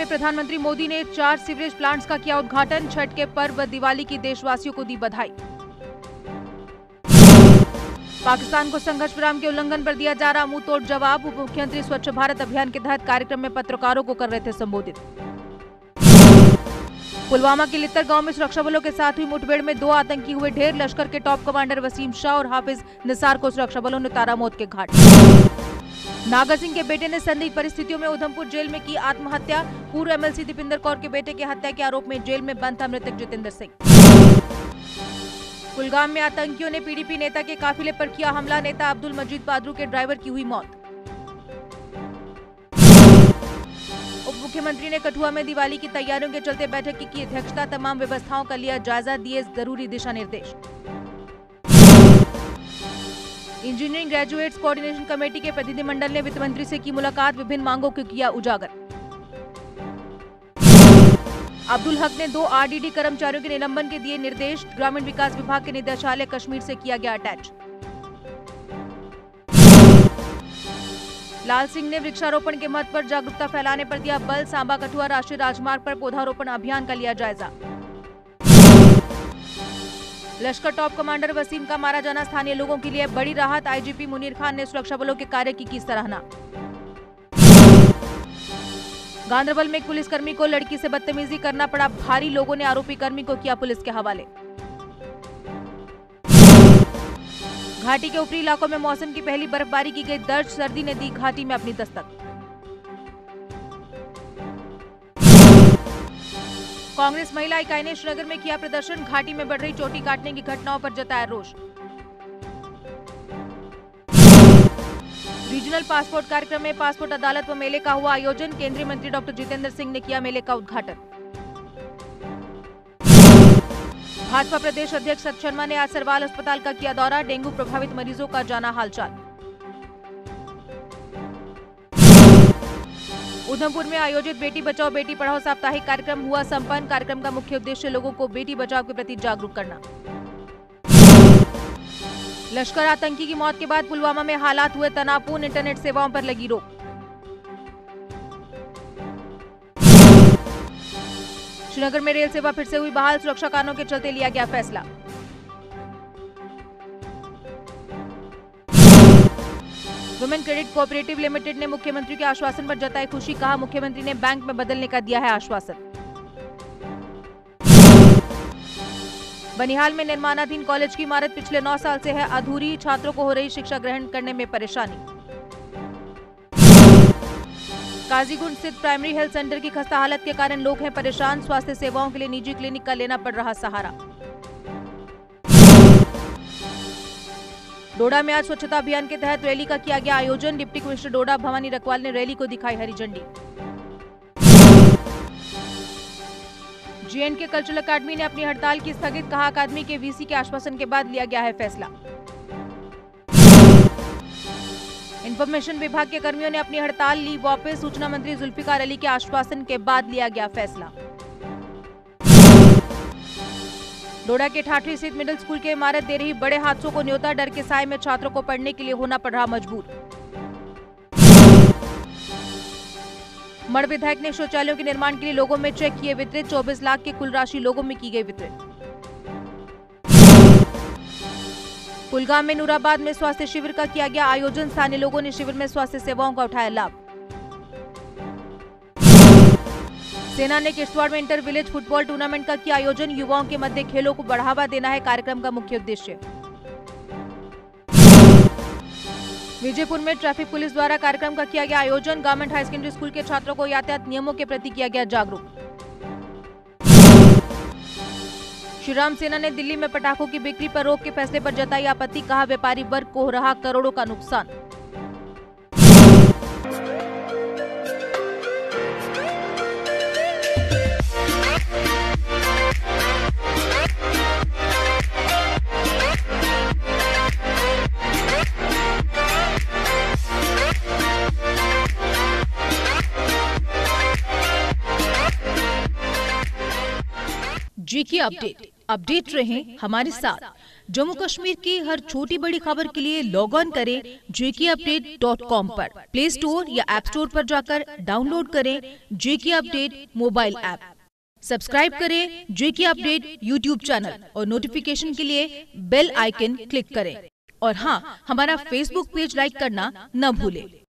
में प्रधानमंत्री मोदी ने 4 सीवरेज प्लांट्स का किया उद्घाटन। छठ के पर्व व दिवाली की देशवासियों को दी बधाई। पाकिस्तान को संघर्ष विराम के उल्लंघन पर दिया जा रहा मुंह तोड़ जवाब। उप मुख्यमंत्री स्वच्छ भारत अभियान के तहत कार्यक्रम में पत्रकारों को कर रहे थे संबोधित। पुलवामा के लित्तर गांव में सुरक्षा बलों के साथ हुई मुठभेड़ में 2 आतंकी हुए ढेर। लश्कर के टॉप कमांडर वसीम शाह और हाफिज निसार को सुरक्षा बलों ने उतारा मौत के घाट। नागर सिंह के बेटे ने संदिग्ध परिस्थितियों में उधमपुर जेल में की आत्महत्या। पूर्व एमएलसी दीपिंदर कौर के बेटे की हत्या के आरोप में जेल में बंद था मृतक जितेंद्र सिंह। कुलगाम में आतंकियों ने पीडीपी नेता के काफिले पर किया हमला। नेता अब्दुल मजीद पादरू के ड्राइवर की हुई मौत। उप मुख्यमंत्री ने कठुआ में दिवाली की तैयारियों के चलते बैठक की अध्यक्षता। तमाम व्यवस्थाओं का लिया जायजा, दिए जरूरी दिशा निर्देश। इंजीनियरिंग ग्रेजुएट्स कोऑर्डिनेशन कमेटी के प्रतिनिधिमंडल ने वित्त मंत्री से की मुलाकात। विभिन्न मांगों को किया उजागर। अब्दुल हक ने 2 आरडीडी कर्मचारियों के निलंबन के दिए निर्देश। ग्रामीण विकास विभाग के निदेशालय कश्मीर से किया गया अटैच। लाल सिंह ने वृक्षारोपण के महत्व पर जागरूकता फैलाने पर दिया बल। सांबा कठुआ राष्ट्रीय राजमार्ग पर पौधारोपण अभियान का लिया जायजा। लश्कर टॉप कमांडर वसीम का मारा जाना स्थानीय लोगों के लिए बड़ी राहत। आईजीपी मुनीर खान ने सुरक्षा बलों के कार्य की सराहना। गांधरबल में एक पुलिसकर्मी को लड़की से बदतमीजी करना पड़ा भारी। लोगों ने आरोपी कर्मी को किया पुलिस के हवाले। घाटी के ऊपरी इलाकों में मौसम की पहली बर्फबारी की गई दर्ज। सर्दी ने दी घाटी में अपनी दस्तक। कांग्रेस महिला इकाई ने श्रीनगर में किया प्रदर्शन। घाटी में बढ़ रही चोटी काटने की घटनाओं पर जताया रोष। रीजनल पासपोर्ट कार्यक्रम में पासपोर्ट अदालत व मेले का हुआ आयोजन। केंद्रीय मंत्री डॉक्टर जितेंद्र सिंह ने किया मेले का उद्घाटन। भाजपा प्रदेश अध्यक्ष सत शर्मा ने आज सरवाल अस्पताल का किया दौरा। डेंगू प्रभावित मरीजों का जाना हालचाल। उधमपुर में आयोजित बेटी बचाओ बेटी पढ़ाओ साप्ताहिक कार्यक्रम हुआ संपन्न। कार्यक्रम का मुख्य उद्देश्य लोगों को बेटी बचाओ के प्रति जागरूक करना। लश्कर आतंकी की मौत के बाद पुलवामा में हालात हुए तनावपूर्ण। इंटरनेट सेवाओं पर लगी रोक। श्रीनगर में रेल सेवा फिर से हुई बहाल। सुरक्षा कारणों के चलते लिया गया फैसला। वुमेन क्रेडिट कोऑपरेटिव लिमिटेड ने मुख्यमंत्री के आश्वासन पर जताई खुशी। कहा मुख्यमंत्री ने बैंक में बदलने का दिया है आश्वासन। बनिहाल में निर्माणाधीन कॉलेज की इमारत पिछले 9 साल से है अधूरी। छात्रों को हो रही शिक्षा ग्रहण करने में परेशानी। काजीगुंड स्थित प्राइमरी हेल्थ सेंटर की खस्ता हालत के कारण लोग हैं परेशान। स्वास्थ्य सेवाओं के लिए निजी क्लिनिक का लेना पड़ रहा सहारा। डोडा में आज स्वच्छता अभियान के तहत रैली का किया गया आयोजन। डिप्टी कमिश्नर डोडा भवानी रखवाल ने रैली को दिखाई हरी झंडी। J&K कल्चरल अकादमी ने अपनी हड़ताल की स्थगित। कहा अकादमी के वीसी के आश्वासन के बाद लिया गया है फैसला। इंफॉर्मेशन विभाग के कर्मियों ने अपनी हड़ताल ली वापस। सूचना मंत्री जुल्फिकार अली के आश्वासन के बाद लिया गया फैसला। डोडा के ठाठरी स्थित मिडिल स्कूल की इमारत दे रही बड़े हादसों को न्योता। डर के साए में छात्रों को पढ़ने के लिए होना पड़ रहा मजबूर। मड़ विधायक ने शौचालयों के निर्माण के लिए लोगों में चेक किए वितरित। 24 लाख की कुल राशि लोगों में की गई वितरित। कुलगाम में नूराबाद में स्वास्थ्य शिविर का किया गया आयोजन। स्थानीय लोगों ने शिविर में स्वास्थ्य सेवाओं का उठाया लाभ। सेना ने किश्तवाड़ में इंटर विलेज फुटबॉल टूर्नामेंट का किया आयोजन। युवाओं के मध्य खेलों को बढ़ावा देना है कार्यक्रम का मुख्य उद्देश्य। विजयपुर में ट्रैफिक पुलिस द्वारा कार्यक्रम का किया गया आयोजन। गवर्नमेंट हाई सेकेंडरी स्कूल के छात्रों को यातायात नियमों के प्रति किया गया जागरूक। श्रीराम सेना ने दिल्ली में पटाखों की बिक्री पर रोक के फैसले पर जताई आपत्ति। कहा व्यापारी वर्ग को हो रहा करोड़ों का नुकसान। जी की अपडेट रहें हमारे साथ। जम्मू कश्मीर की हर छोटी बड़ी खबर के लिए लॉग ऑन करें jkupdate.com पर। प्ले स्टोर या ऐप स्टोर पर जाकर डाउनलोड करें JK update mobile app. Subscribe करें JK अपडेट यूट्यूब चैनल और नोटिफिकेशन के लिए बेल आइकन क्लिक करें। और हाँ, हमारा फेसबुक पेज लाइक करना न भूलें।